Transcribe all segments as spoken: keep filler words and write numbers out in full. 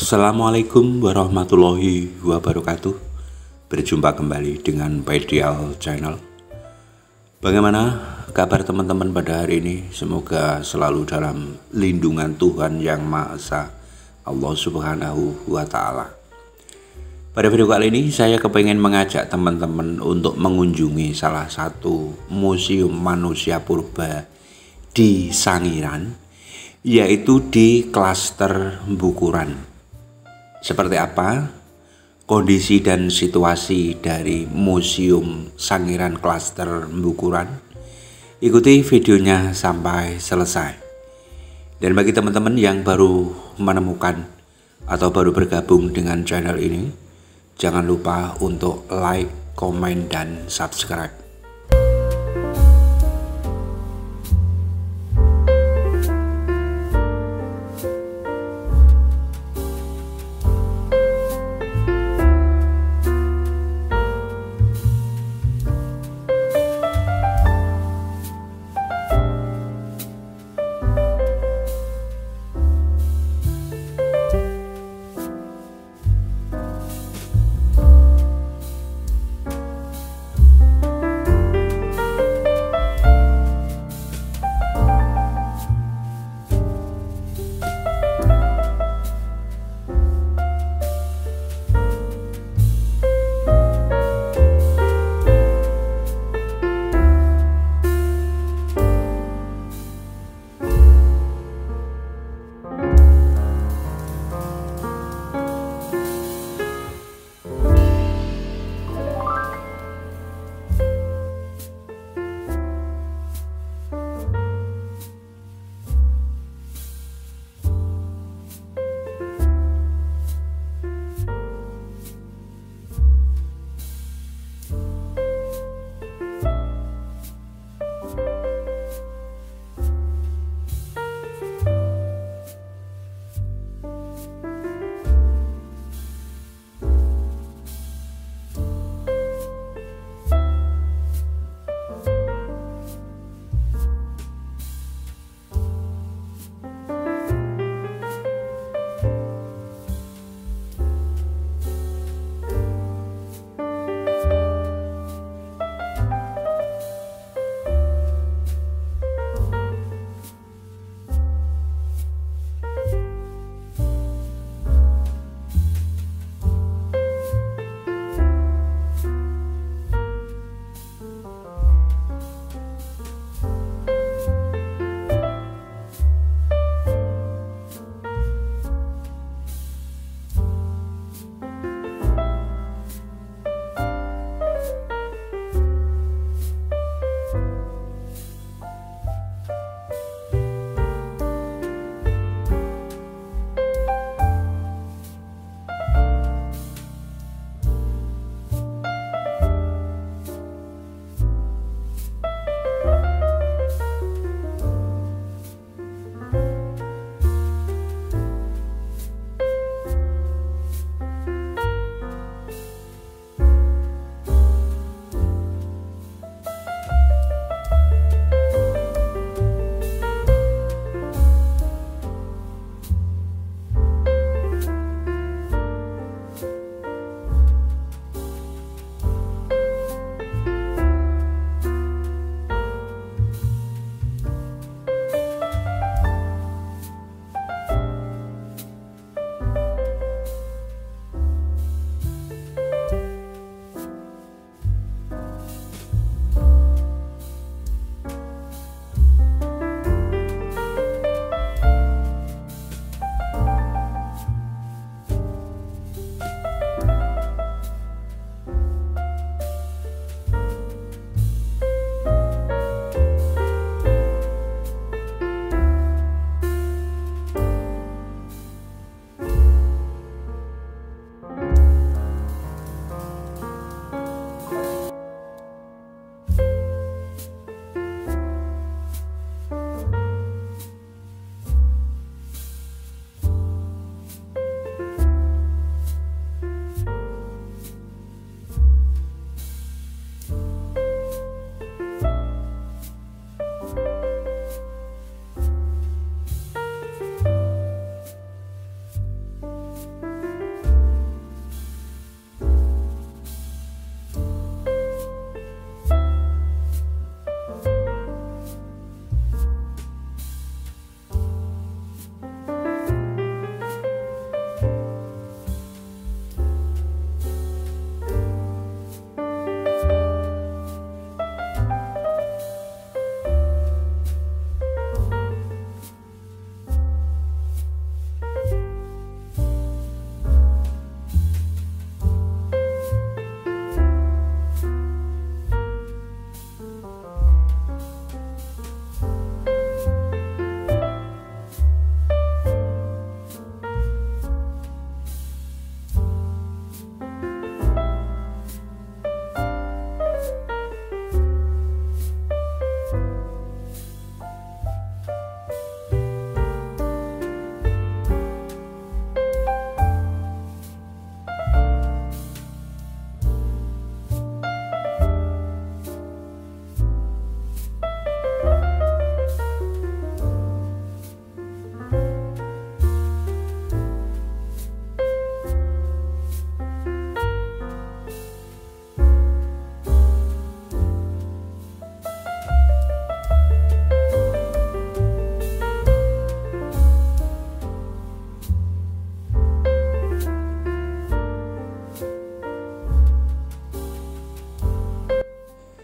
Assalamualaikum warahmatullahi wabarakatuh. Berjumpa kembali dengan Paidial Channel. Bagaimana kabar teman-teman pada hari ini? Semoga selalu dalam lindungan Tuhan Yang Maha Esa, Allah Subhanahu wa Ta'ala. Pada video kali ini saya kepengen mengajak teman-teman untuk mengunjungi salah satu museum manusia purba di Sangiran, yaitu di klaster Bukuran. Seperti apa kondisi dan situasi dari Museum Sangiran Klaster Bukuran? Ikuti videonya sampai selesai. Dan bagi teman-teman yang baru menemukan atau baru bergabung dengan channel ini, jangan lupa untuk like, komen, dan subscribe.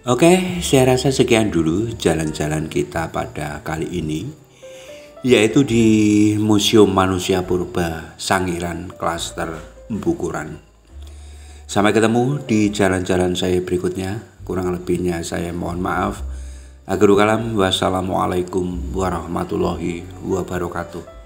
Oke, saya rasa sekian dulu jalan-jalan kita pada kali ini, yaitu di Museum Manusia Purba Sangiran Klaster Bukuran. Sampai ketemu di jalan-jalan saya berikutnya. Kurang lebihnya saya mohon maaf. Akhirul kalam, wassalamualaikum warahmatullahi wabarakatuh.